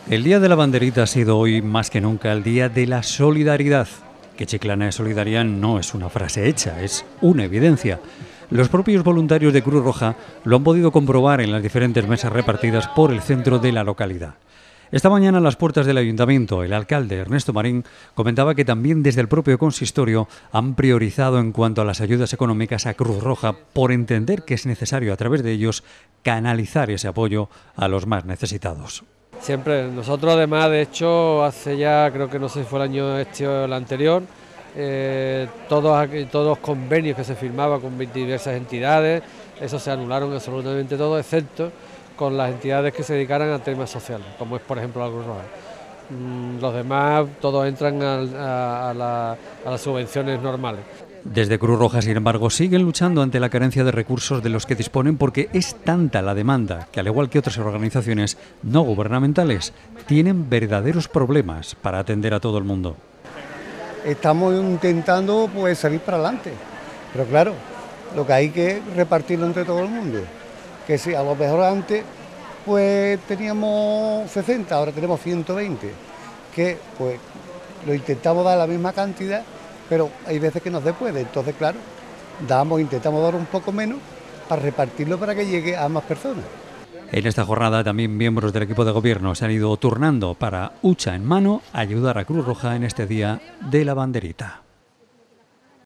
El Día de la Banderita ha sido hoy más que nunca el Día de la Solidaridad. Que Chiclana es solidaria no es una frase hecha, es una evidencia. Los propios voluntarios de Cruz Roja lo han podido comprobar en las diferentes mesas repartidas por el centro de la localidad. Esta mañana, a las puertas del ayuntamiento, el alcalde Ernesto Marín comentaba que también desde el propio consistorio han priorizado en cuanto a las ayudas económicas a Cruz Roja por entender que es necesario a través de ellos canalizar ese apoyo a los más necesitados. Siempre, nosotros además, de hecho, hace ya, creo que no sé si fue el año este o el anterior, todos los convenios que se firmaban con diversas entidades, esos se anularon absolutamente todos, excepto con las entidades que se dedicaran a temas sociales, como es por ejemplo la Cruz Roja. Los demás todos entran a las subvenciones normales. Desde Cruz Roja, sin embargo, siguen luchando ante la carencia de recursos de los que disponen porque es tanta la demanda que, al igual que otras organizaciones no gubernamentales, tienen verdaderos problemas para atender a todo el mundo. Estamos intentando salir para adelante, pero claro, lo que hay que repartirlo entre todo el mundo. Que si a lo mejor antes teníamos 60, ahora tenemos 120, que lo intentamos dar la misma cantidad, pero hay veces que no se puede, entonces claro, intentamos dar un poco menos para repartirlo para que llegue a más personas. En esta jornada también miembros del equipo de gobierno se han ido turnando para, hucha en mano, ayudar a Cruz Roja en este Día de la Banderita.